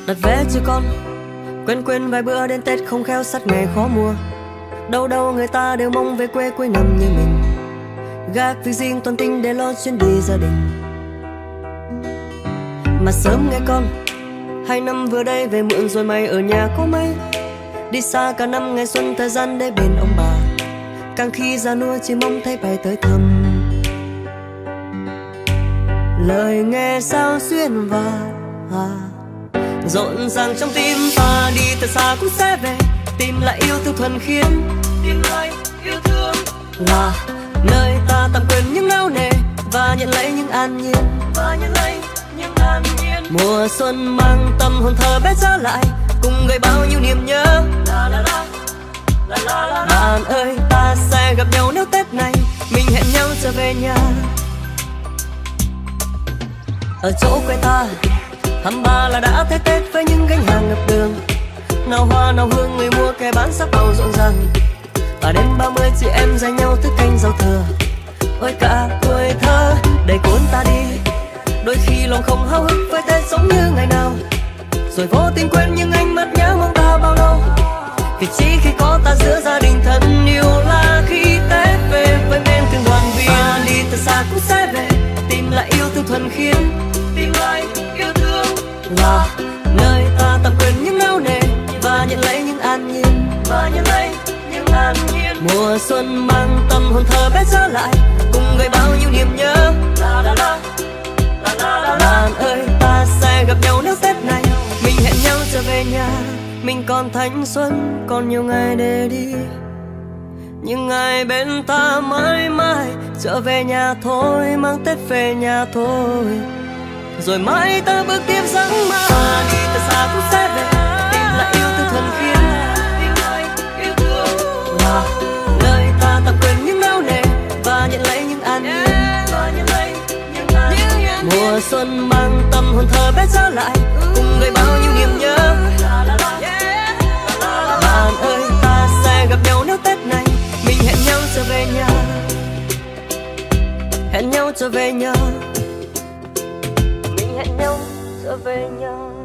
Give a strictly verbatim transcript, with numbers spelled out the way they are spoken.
Đặt vé cho con, quên quên vài bữa đến Tết không khéo sát ngày khó mua. Đâu đâu người ta đều mong về quê cuối năm như mình, gác việc riêng toàn tinh để lo chuyến đi gia đình. Mà sớm nghe con, hai năm vừa đây về muộn rồi mày ở nhà có mấy. Đi xa cả năm ngày xuân thời gian để bên ông bà, càng khi già nua chỉ mong thấy bay tới thăm. Lời nghe sao xuyên và à, rộn ràng trong tim ta, đi thật xa cũng sẽ về, tìm lại yêu thương thuần khiết, tìm lại yêu thương là nơi ta tạm quên những nao nề và nhận lấy những an nhiên, và nhận lấy những an nhiên. Mùa xuân mang tâm hồn thơ bé trở lại, cùng gửi bao nhiêu niềm nhớ. La la la, la la la. Bạn ơi, ta sẽ gặp nhau nếu Tết này mình hẹn nhau trở về nhà. Ở chỗ quê ta, hăm ba là đã thấy Tết với những gánh hàng ngập đường, nào hoa nào hương người mua kẻ bán sắc màu rộn ràng. Và đêm ba mươi chị em dành nhau thức canh rau thừa, ôi cả tuổi thơ đầy cuốn ta đi. Đôi khi lòng không háo hức với Tết giống như ngày nào, rồi vô tình quên những ánh mắt nhớ mong ta bao lâu. Vì chỉ khi có ta giữa gia đình thân yêu là khi Tết về với bên từng đoàn viên. Ta đi thật xa cũng sẽ về, tìm lại yêu thương thuần khiết, tìm lại yêu thương là nơi ta tạm quên những nao nề và nhận lấy những an nhiên, và nhận lấy những an nhiên. Mùa xuân mang tâm hồn thơ bé trở lại, cùng gửi bao nhiêu niềm nhớ. La la la, la la la. Bạn ơi, ta sẽ gặp nhau nếu Tết này mình hẹn nhau trở về nhà. Mình còn thanh xuân, còn nhiều ngày để đi, những ngày bên ta mãi mãi trở về nhà thôi, mang Tết về nhà thôi. Rồi mãi ta bước tiếp giấc mơ, ta đi thật xa cũng sẽ về, tìm lại yêu thương thuần khiết, tìm lại yêu thương là nơi ta tạm quên những nao nề và nhận lấy những an nhiên, và nhận lấy những an nhiên. Mùa xuân mang tâm hồn thơ bé trở lại, cùng gửi bao nhiêu niềm nhớ. Bạn ơi, ta sẽ gặp nhau nếu Tết này mình hẹn nhau trở về nhà, hẹn nhau trở về nhà, mình hẹn nhau trở về nhà.